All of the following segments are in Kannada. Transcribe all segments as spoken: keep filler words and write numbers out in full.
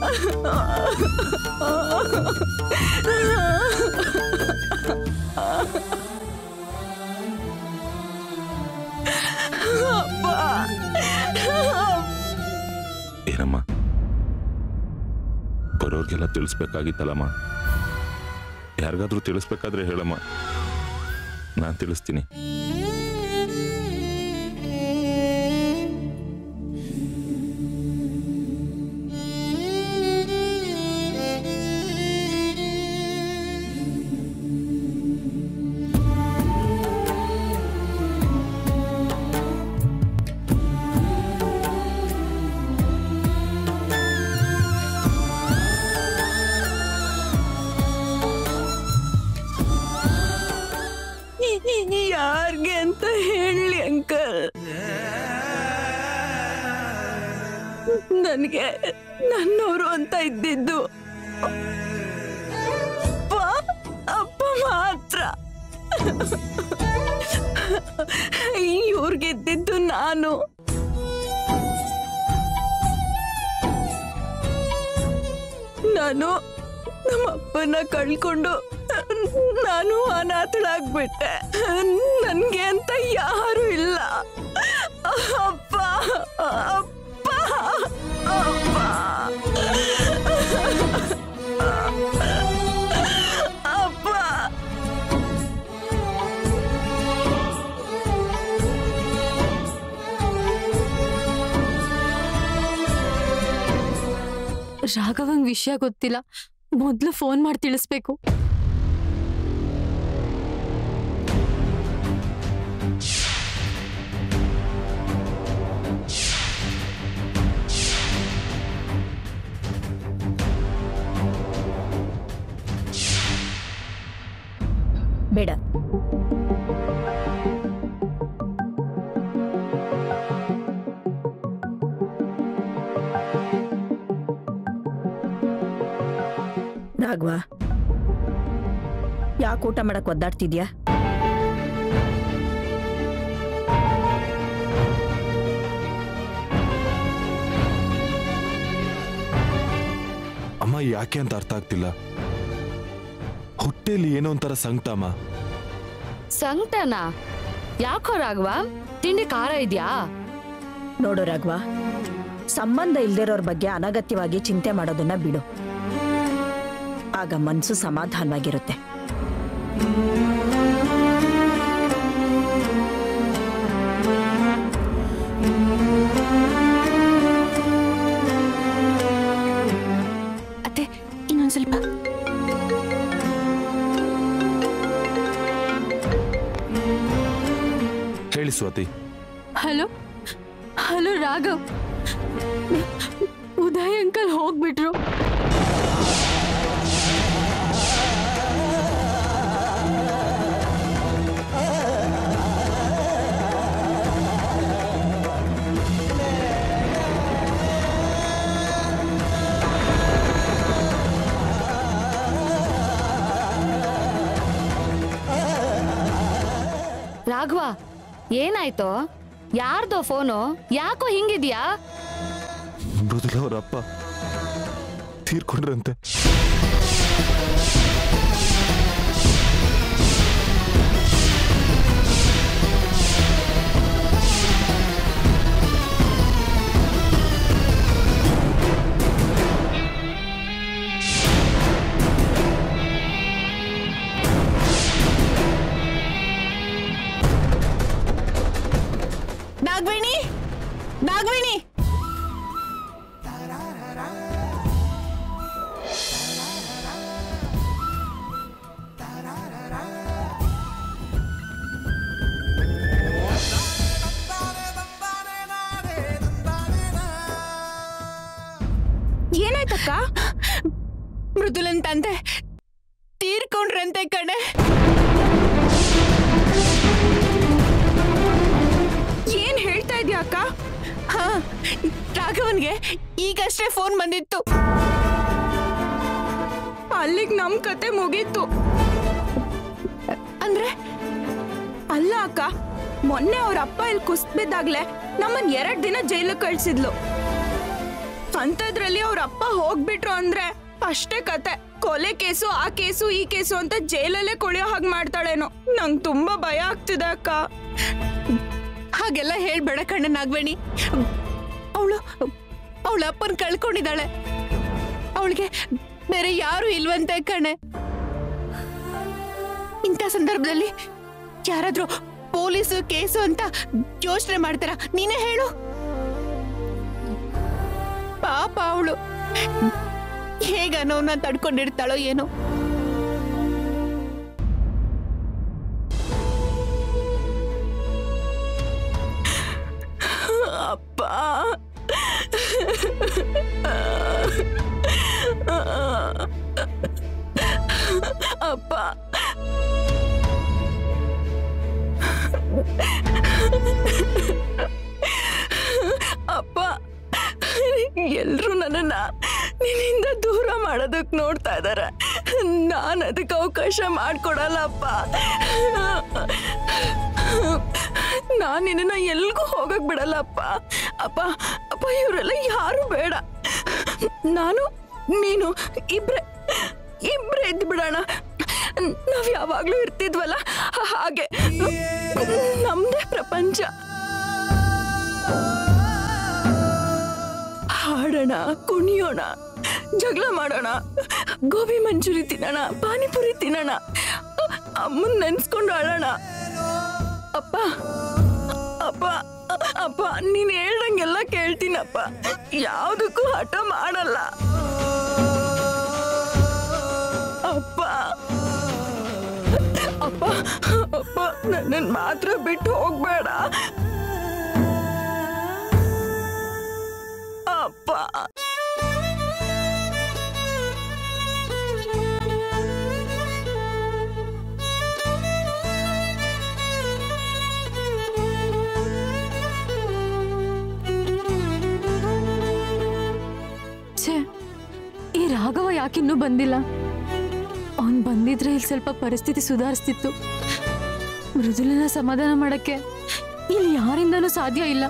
ಏನಮ್ಮ ಬರೋರ್ಗೆಲ್ಲ ತಿಳಿಸ್ಬೇಕಾಗಿತ್ತಲ್ಲಮ್ಮ. ಯಾರಿಗಾದ್ರೂ ತಿಳಿಸ್ಬೇಕಾದ್ರೆ ಹೇಳಮ್ಮ, ನಾನು ತಿಳಿಸ್ತೀನಿ. ಯಾರ್ಗೆ ಅಂತ ಹೇಳಿ ಅಂಕಲ್, ನನಗೆ ನನ್ನವರು ಅಂತ ಇದ್ದಿದ್ದು ಅಪ್ಪ ಮಾತ್ರ. ಇವ್ರಿಗಿದ್ದಿದ್ದು ನಾನು. ನಾನು ನಮ್ಮ ಅಪ್ಪನ ಕಳ್ಕೊಂಡು ನಾನು ಅನಾಥಳಾಗ್ಬಿಟ್ಟೆ. ನನ್ಗೆ ಅಂತ ಯಾರು ಇಲ್ಲ. ಅಪ್ಪ ಅಪ್ಪ ಅಪ್ಪ ಅಪ್ಪ. ರಾಘವಂಗ್ ವಿಷಯ ಗೊತ್ತಿಲ್ಲ, ಮೊದ್ಲು ಫೋನ್ ಮಾಡಿ ತಿಳಿಸ್ಬೇಕು. ಬೇಡ, ರಾಘವ, ಯಾಕೆ ಊಟ ಮಾಡಕ್ ಒದ್ದಾಡ್ತಿದ್ಯಾ? ಅಮ್ಮ ಯಾಕೆ ಅಂತ ಅರ್ಥ ಆಗ್ತಿಲ್ಲ. ಹೊಟ್ಟೆಲಿ ಏನೋ ಒಂಥರ ಸಂಕಟಮ್ಮ. ಸಂಕಟನಾ? ಯಾಕೋ ರಾಘವ, ತಿಂಡಿ ಖಾರ ಇದ್ಯಾ? ನೋಡು ರಾಘವ, ಸಂಬಂಧ ಇಲ್ದಿರೋರ್ ಬಗ್ಗೆ ಅನಗತ್ಯವಾಗಿ ಚಿಂತೆ ಮಾಡೋದನ್ನ ಬಿಡು. ಆಗ ಮನ್ಸು ಸಮಾಧಾನವಾಗಿರುತ್ತೆ. ಅತ್ತೆ, ಇನ್ನೊಂದ್ ಸ್ವಲ್ಪ. ಹೇಳಿ Swathi. Hello hello Raghav, Uday uncle ಹೋಗ್ಬಿಟ್ರು. ರಾಘವ, ಏನಾಯ್ತು? ಯಾರ್ದೋ ಫೋನು? ಯಾಕೋ ಹಿಂಗಿದ್ಯಾ? ಮೃದುಲ ಅವರಪ್ಪ ತೀರ್ಕೊಂಡ್ರಂತೆ. ನಾಗವೇಣಿ, ನಾಗವೇಣಿ, ಏನಾಯ್ತಕ್ಕ? ಮೃದುಲನ್ ತಂದೆ ತೀರ್ಕೊಂಡ್ರಂತೆ ಕಣೆ. ಏನ್ ಹೇಳ್ತಾ ಇದ್ಯಾ ಅಕ್ಕ? ಹಾ, ರಾಘವನ್ಗೆ ಈಗಷ್ಟೇ ಫೋನ್ ಬಂದಿತ್ತು. ಅಲ್ಲಿಗೆ ನಮ್ ಕತೆ ಮುಗೀತು. ಅಂದ್ರೆ ಅಲ್ಲ ಅಕ್ಕ, ಮೊನ್ನೆ ಅವ್ರ ಅಪ್ಪ ಇಲ್ಲಿ ಕುಸ್ತ್ ಬಿದ್ದಾಗ್ಲೆ ನಮ್ಮನ್ ಎರಡ್ ದಿನ ಜೈಲಿಗೆ ಕಳ್ಸಿದ್ಲು. ಅಂತದ್ರಲ್ಲಿ ಅವ್ರ ಅಪ್ಪ ಹೋಗ್ಬಿಟ್ರು ಅಂದ್ರೆ ಅಷ್ಟೇ ಕತೆ. ಕೊಲೆ ಕೇಸು, ಆ ಕೇಸು, ಈ ಕೇಸು ಅಂತ ಜೈಲಲ್ಲೇ ಕೊಳೆಯೋ ಹಾಗೆ ಮಾಡ್ತಾಳೇನೋ. ನಂಗೆ ತುಂಬಾ ಭಯ ಆಗ್ತಿದೆ ಅಕ್ಕ. ಹಾಗೆಲ್ಲ ಹೇಳ್ಬೇಡ ಕಣ್ಣ ನಾಗವೇಣಿ. ಅವಳು ಅವಳ ಅಪ್ಪನ್ ಕಳ್ಕೊಂಡಿದ್ದಾಳೆ. ಅವಳಿಗೆ ಬೇರೆ ಯಾರು ಇಲ್ವಂತೆ ಕಣೆ. ಇಂಥ ಸಂದರ್ಭದಲ್ಲಿ ಯಾರಾದ್ರೂ ಪೊಲೀಸು ಕೇಸು ಅಂತ ಯೋಚನೆ ಮಾಡ್ತಾರ? ನೀನೇ ಹೇಳು. ಪಾಪ ಅವಳು ಹೇಗ ನೋವನ್ನ ತಡ್ಕೊಂಡಿರ್ತಾಳೋ ಏನೋ. ಅಪ್ಪ ಅಪ್ಪ ಅಪ್ಪ ಎಲ್ರು ನನ್ನನ್ನ ನಿನ್ನಿಂದ ದೂರ ಮಾಡೋದಕ್ ನೋಡ್ತಾ ಇದಾರೆ. ನಾನು ಅದಕ್ಕೆ ಅವಕಾಶ ಮಾಡ್ಕೊಡಲ್ಲಪ್ಪ. ನಾನು ನಿನ್ನ ಎಲ್ಗೂ ಹೋಗಕ್ ಬಿಡಲ್ಲಪ್ಪ. ಅಪ್ಪ ಅಪ್ಪ ಇವರೆಲ್ಲ ಯಾರು ಬೇಡ. ನಾನು ನೀನು ಇಬ್ರೆ ಇಬ್ರೆ ಇದ್ದು ಬಿಡೋಣ. ನಾವ್ ಯಾವಾಗ್ಲೂ ಇರ್ತಿದ್ವಲ್ಲ ಹಾಗೆ. ನಮ್ದೇ ಪ್ರಪಂಚ. ಹಾಡೋಣ, ಕುಣಿಯೋಣ, ಜಗಳ ಮಾಡೋಣ, ಗೋಬಿ ಮಂಚೂರಿ ತಿನ್ನೋಣ, ಪಾನಿಪುರಿ ತಿನ್ನೋಣ, ಅಮ್ಮನ್ ನೆನ್ಸ್ಕೊಂಡು ಆಡೋಣ. ಅಪ್ಪ ಅಪ್ಪ ಅಪ್ಪ ನೀನ್ ಹೇಳ್ದಂಗೆಲ್ಲ ಕೇಳ್ತೀನಪ್ಪ. ಯಾವ್ದಕ್ಕೂ ಹಠ ಮಾಡಲ್ಲ ಅಪ್ಪ. ಅಪ್ಪ ಅಪ್ಪ ನನ್ನನ್ ಮಾತ್ರ ಬಿಟ್ಟು ಹೋಗ್ಬೇಡ ಅಪ್ಪ. ಛೇ, ಈ ರಾಘವ ಯಾಕಿನ್ನೂ ಬಂದಿಲ್ಲ? ಅವನ್ ಬಂದಿದ್ರೆ ಇಲ್ಲಿ ಸ್ವಲ್ಪ ಪರಿಸ್ಥಿತಿ ಸುಧಾರಿಸ್ತಿತ್ತು. ಮೃದುಲನ ಸಮಾಧಾನ ಮಾಡಕ್ಕೆ ಇಲ್ಲಿ ಯಾರಿಂದನೂ ಸಾಧ್ಯ ಇಲ್ಲ.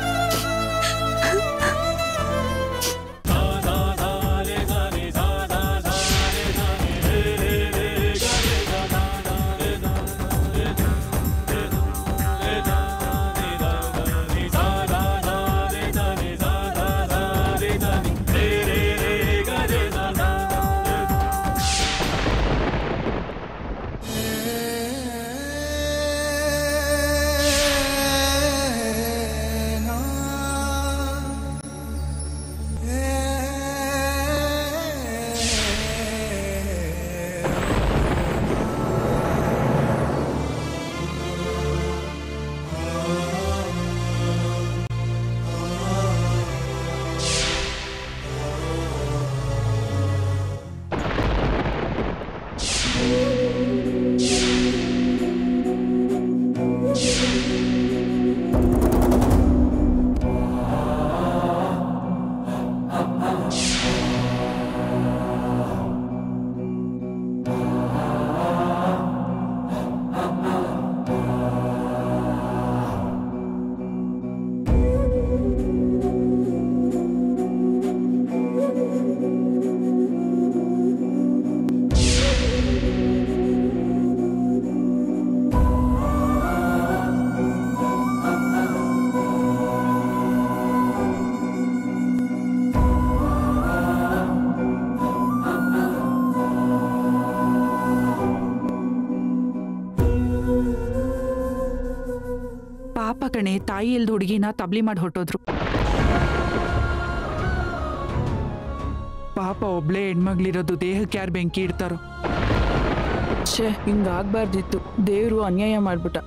ಪಾಪ ಕಣೆ, ತಾಯಿ ಇಲ್ದ ಹುಡುಗಿನ ತಬ್ಲಿ ಮಾಡಿ ಹೊಟ್ಟೋದ್ರು. ಪಾಪ ಒಬ್ಳೆ ಹೆಣ್ಮಗ್ಳಿರೋದು ದೇಹಕ್ಕೆ ಯಾರು ಬೆಂಕಿ ಇಡ್ತಾರೋ. ಛೇ, ಹಿಂಗಾಗ್ಬಾರ್ದಿತ್ತು. ದೇವ್ರು ಅನ್ಯಾಯ ಮಾಡ್ಬಿಟ್ಟ.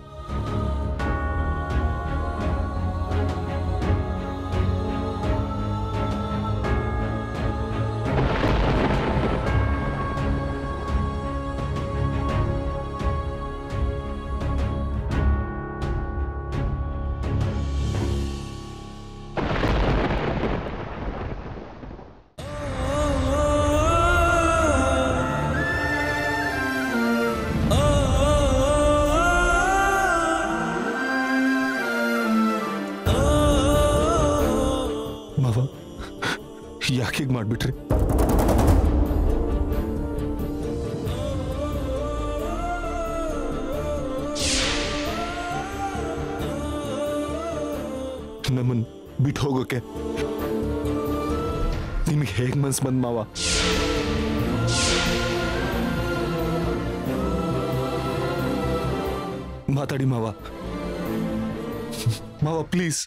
ಯಾಕೆ ಹೀಗೆ ಮಾಡ್ಬಿಟ್ರಿ? ನಮ್ಮನ್ ಬಿಟ್ಟು ಹೋಗೋಕೆ ನಿಮಗೆ ಹೇಗ್ ಮನ್ಸ್ ಬಂದ್ ಮಾವ? ಮಾತಾಡಿ ಮಾವ, ಮಾವ ಪ್ಲೀಸ್.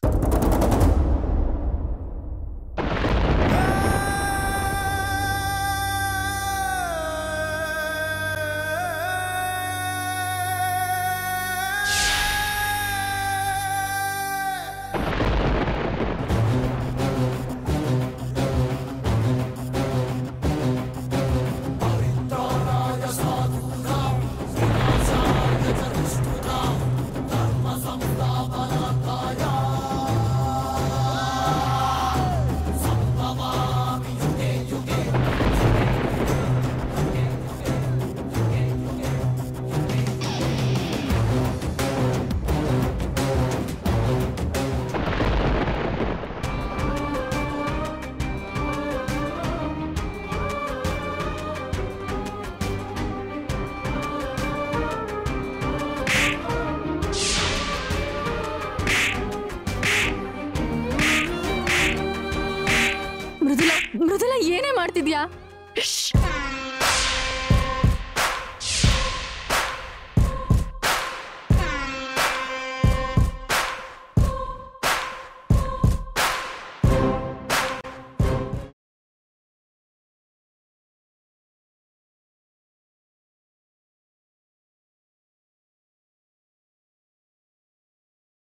ಮೃದುಲಾ, ಮೃದುಲಾ ಏನೇ ಮಾಡ್ತಿದ್ಯಾ?